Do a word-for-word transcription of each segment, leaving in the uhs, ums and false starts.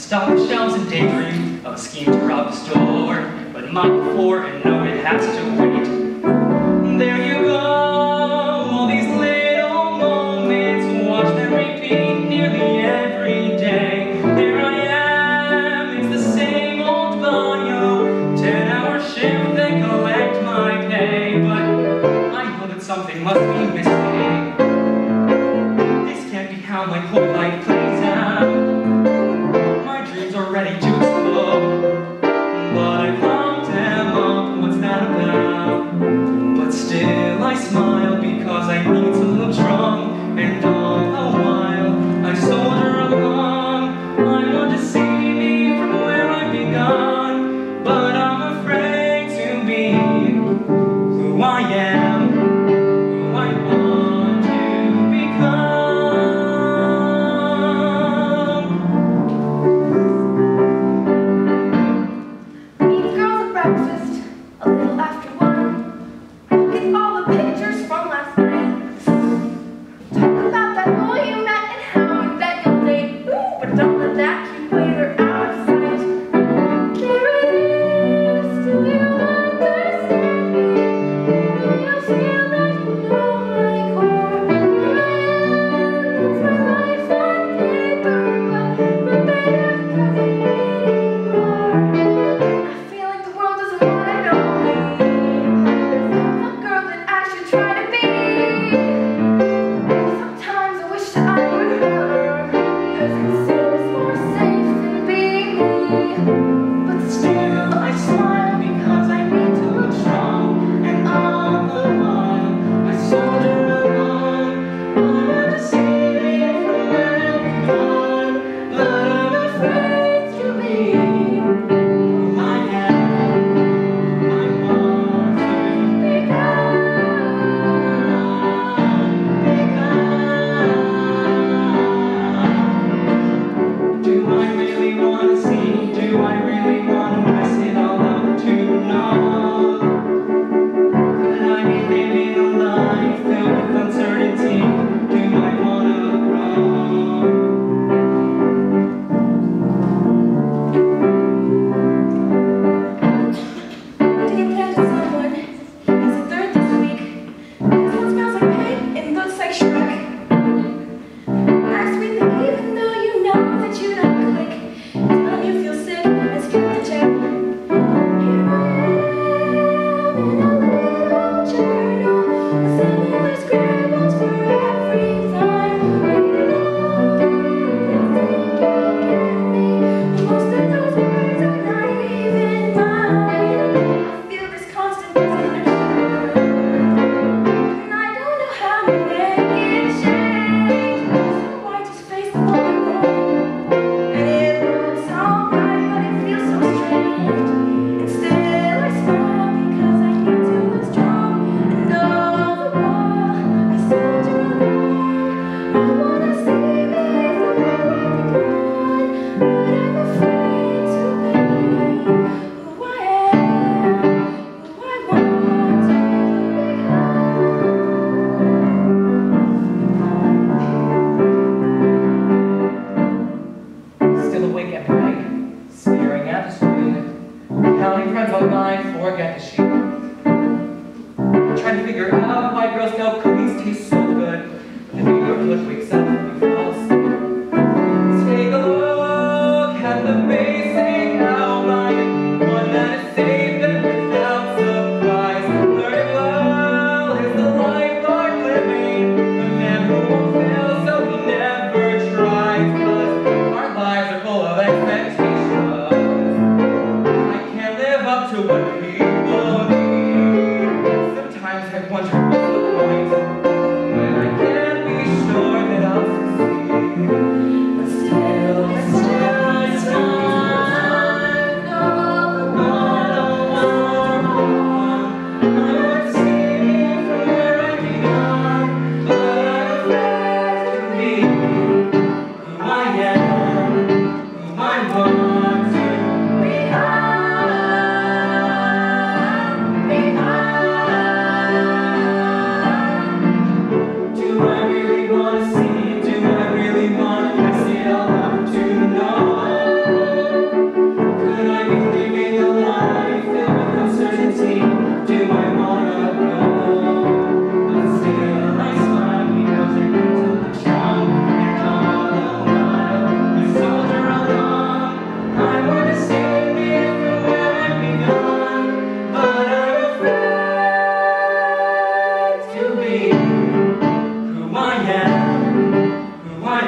stock the shelves and daydream of a scheme to rob the store, but not before and know it has to wait. There you go, all these little moments, watch them repeat nearly every day. There I am, it's the same old bio, ten hour shift, they collect my pay, but I know that something must be missing. This can't be how my whole life plays out. My dreams are ready to explode, but I pumped them up, what's that about? But still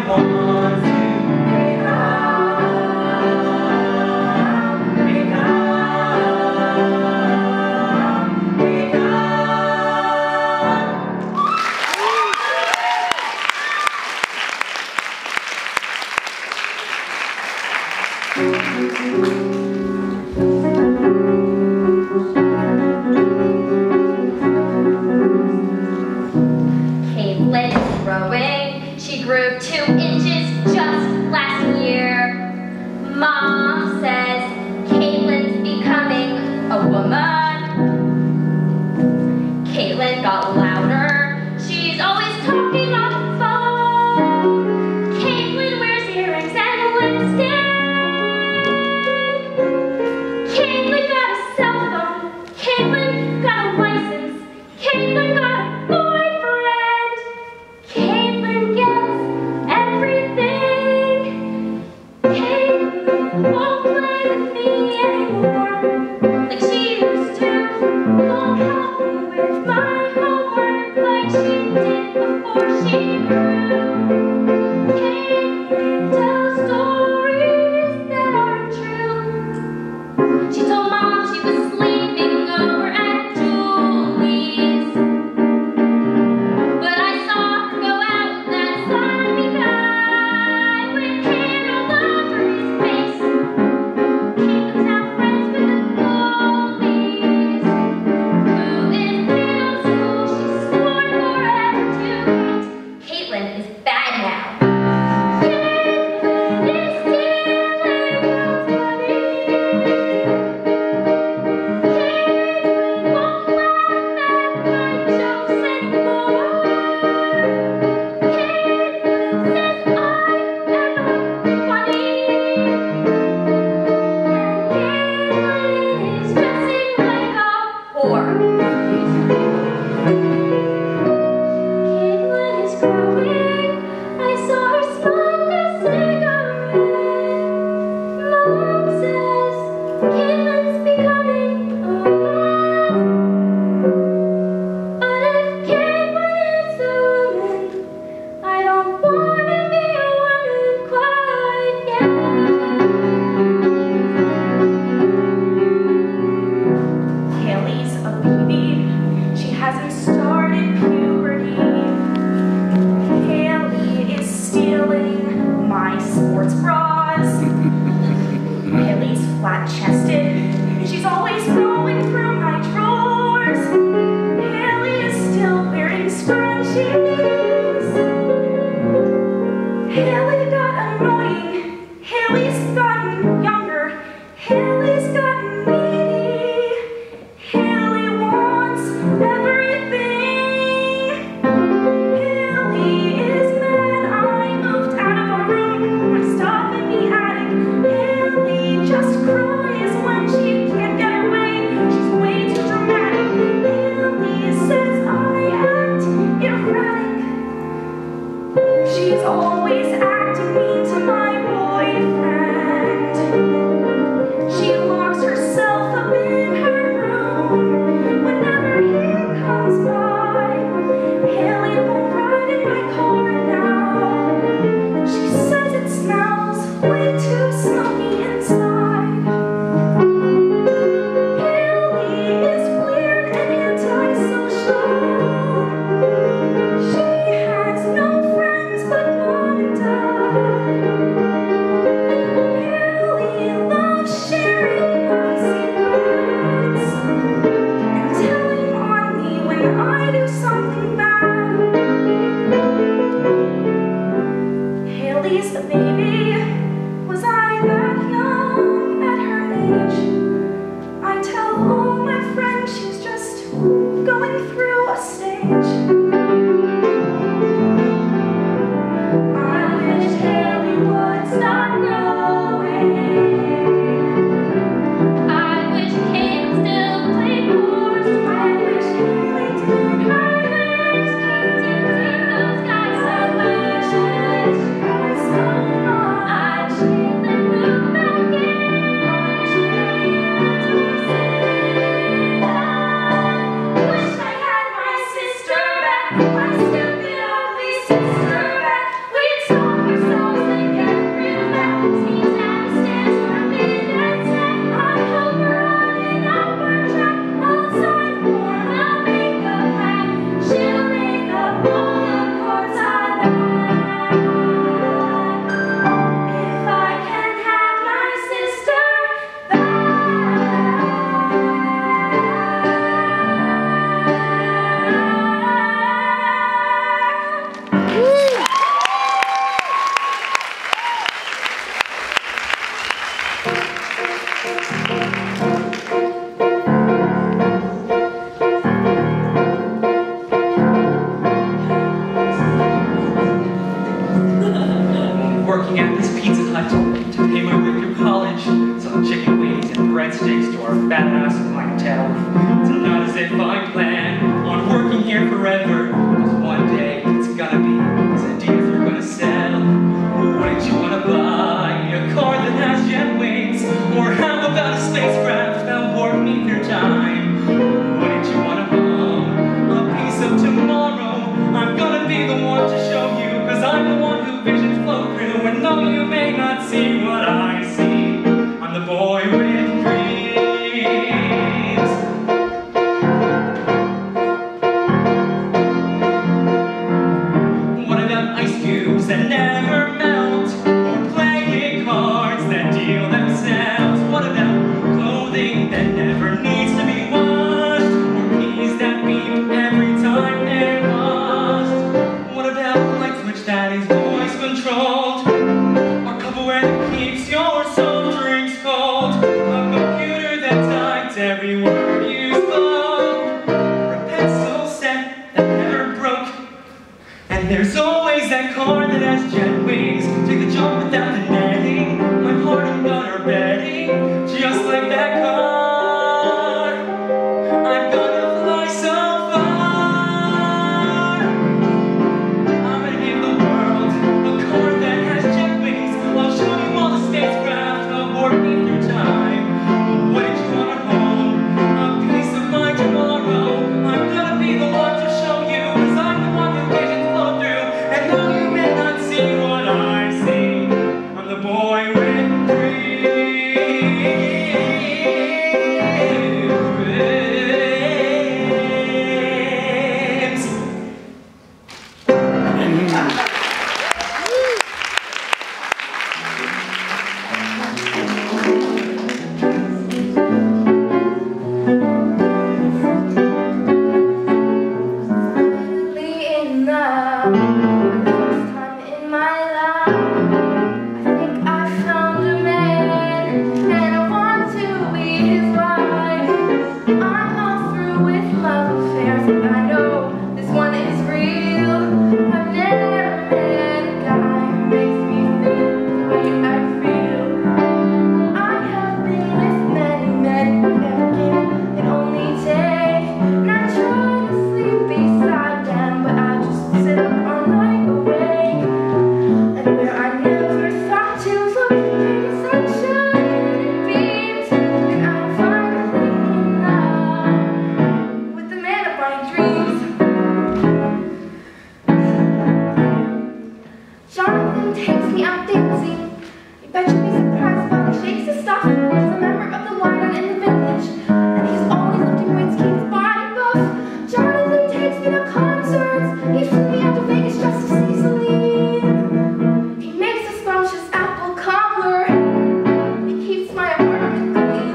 want to wake up, wake up, wake up. Caitlin is growing. She grew two inches just last year. Mom says Caitlin's becoming a woman. Caitlin got louder. She's always talking on the phone. Caitlin wears earrings and lipstick. Caitlin got a cell phone. Caitlin got a license. Caitlin got a boyfriend. Caitlin gets everything. Caitlin won't play with me anymore like she used to. Won't help me with my homework like she did before she grew. Caitlin tells stories that aren't true. She told Mom she was sleeping over at Julie's, but I saw her go out with that slimy guy with hair all over his face. Caitlin's now friends with the bullies, who in middle school she swore forever to hate. Caitlin is bad now. Caitlin is stealing girls' money. Caitlin won't laugh at my jokes anymore. Caitlin says I am not funny. Caitlin is dressing like a whore. Caitlin is growing. I saw her smoke a cigarette. Mom says Caitlin's becoming a woman. But if Caitlin is a woman, I don't want to be a woman quite yet. Haley's a baby. She hasn't started puberty. Haley is stealing my sports bras. Haley's flat-chested. She's always going through my drawers. Haley is still wearing scrunchies. Haley got annoying. Haley's gotten younger. Haley's gotten needy. Haley wants everything. Haley is mad I moved out of our room. My stuff in the attic. Haley just cries when she can't get her way. She's way too dramatic. Haley says I act erratic. She's always acting mean to my boyfriend. She locks herself up in her room whenever he comes by. Haley won't ride in my car now. She says it smells way too smoky inside. Haley is weird and antisocial. She has no friends but Mom and Dad. Haley loves sharing my secrets and telling on me when I do something bad. Haley's the baby. Was I that young at her age? I tell all my friends she's just going through a stage. I wish Haley would stop growing. I wish Caitlin still played horse. I wish Haley did her hair. Did those guys so much? I wish working at this Pizza Hut to pay my way through college, selling chicken wings and breadsticks to our fat ass clientele. It's not as if I plan on working here forever, because one day it's gonna be these ideas are gonna sell. Wouldn't you wanna buy a car that has jet wings? Or how about a spacecraft that warp me through time? Wouldn't you wanna own a piece of tomorrow? I'm gonna be the one to show you, cause I'm the one who visions flow through. And though you may not see what I see, I'm the boy with dreams. What about ice cubes that never melt? Or playing cards that deal themselves? What about clothing that never needs to be washed? Or keys that beep every time they're lost? What about light switch that is voice controlled? Or Tupperware that keeps your soft drinks cold? A computer that types every word you spoke? Or a pencil set that never broke? And there's always that car that has jet wings. Take the jump without the netting. My heart and gun are betting, just like that car. I'm gonna fly so far. I'm gonna give the world a car that has jet wings. I'll show you all the spacecraft that warp me through time. Wouldn't you wanna own a piece of my tomorrow? I'm gonna be the one to show you, cause I'm the one who visions flow through. And though you may not see what I see, I'm the boy with dreams. In love, for the first time in my life, I think I found a man, and I want to be his wife. I'm all through with love affairs, but I know this one is real. I've never met a guy who makes me feel the way I feel. I have been with many men, never give it only take. And I try to sleep beside them, but I just sit up all night awake. And where I never thought to look, came the sunshine and it beams. And I'm finally in love with the man of my dreams. Jonathan takes me out dancing. You bet you'd be surprised while he shakes his stuff. He's a member of the lion in the village, and he's always lifting weights, keep his body buff. Jonathan takes me to concerts. He flew me out to Vegas just to see Celine. He makes a scrumptious apple cobbler. He keeps my apartment clean.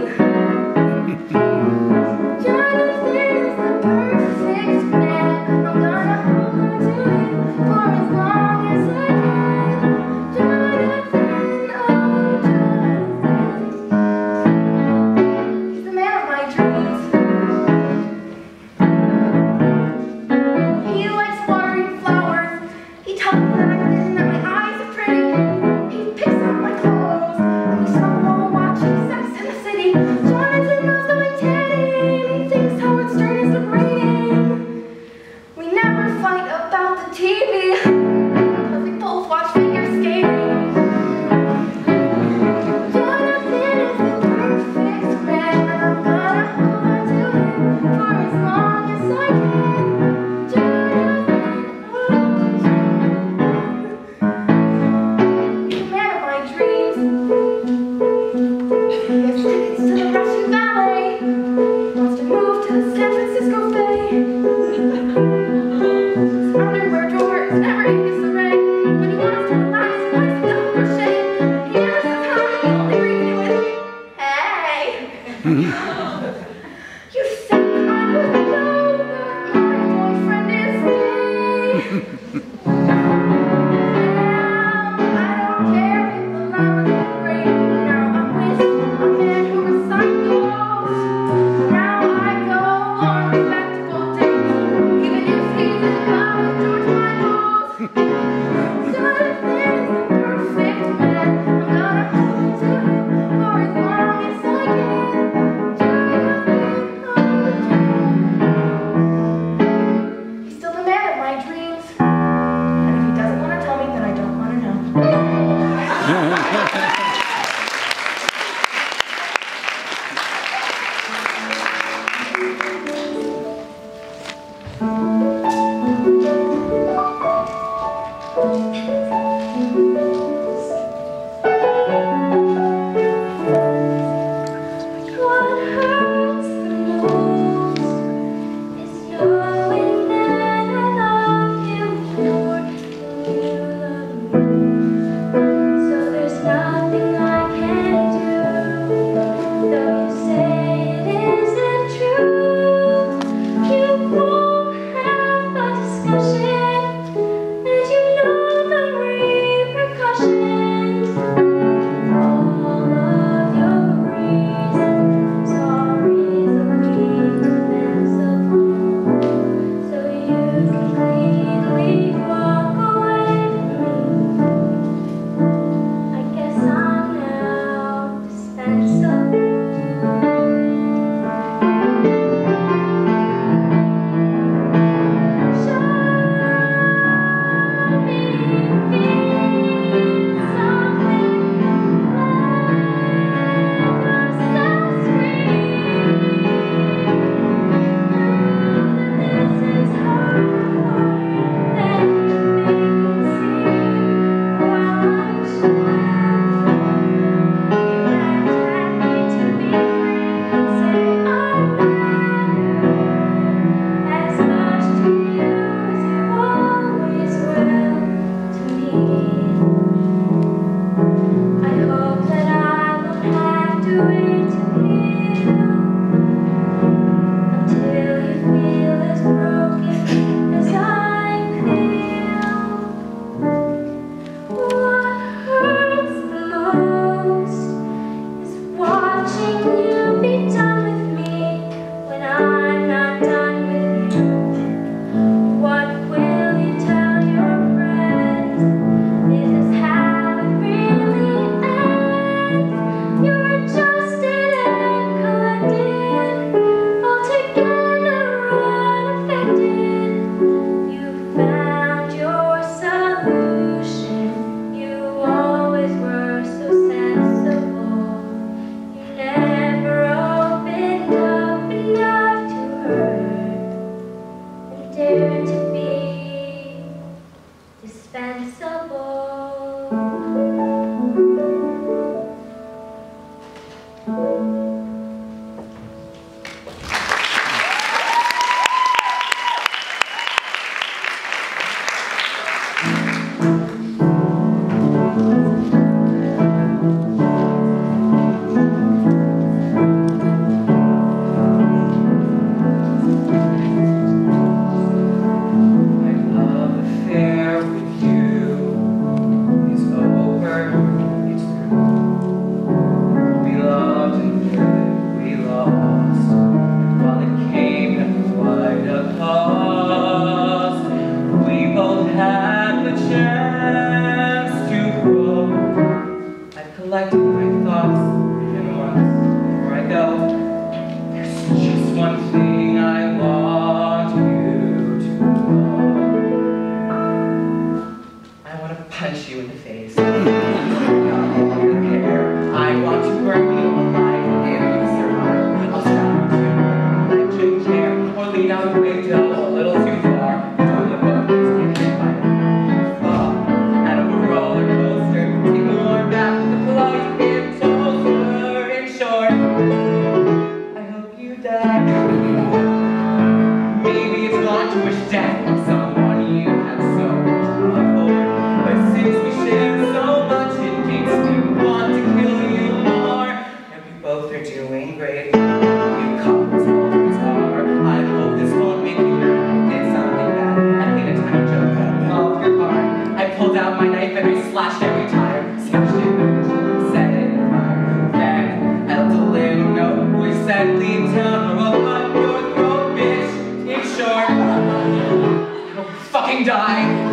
Jonathan is the perfect man. I'm gonna hold on to him for as long as I can. Jonathan, oh Jonathan, he's the man of my dreams. He likes watering flowers. He tells me that I'm thin and that my eyes are pretty. He picks out my clothes, and we stumble while watching Sex in the City. Jonathan knows that I'm tanning. He thinks Howard Stern is degrading. We never fight about the T V, because we both watch figure skating. Jonathan is the perfect man, and I'm gonna hold on to him for as long as I can. Jonathan, oh Jonathan, he's the man of my dreams. He has tickets to the Russian ballet. He wants to move to the San Francisco Bay. His underwear drawer is never in disarray. When he wants to relax, he likes to double crochet. He never says hi, he only greets me with, "Hey." You think I would know that my boyfriend is gay? Now I don't care if the love is great. Now I'm with a man who recycles. Now I go on respectable dates, even if he's in love with George Michael. Jonathan is the perfect Collected my thoughts, and once before I go, there's just one thing I want you to know. I want to punch you in the face. I don't care. I want to burn you alive and survive. I'll stab you with an electric chair or lean out the window a little too far. Don't look up, just get hit by it. Fall out of a roller coaster, take a warm bath. Maybe it's wrong to wish death on someone you have so much love for, but since we share so much, it makes me want to kill you more. And we both are doing great. You call this old guitar. I hope this won't make you mad. I did something bad. I hate a time joke that all of your heart. I pulled out my knife and I slashed every tire, smashed it, set it on fire. Then I left a little note which said, "Leave town or I'll cut your throat, bitch." In short, I hope you fucking die.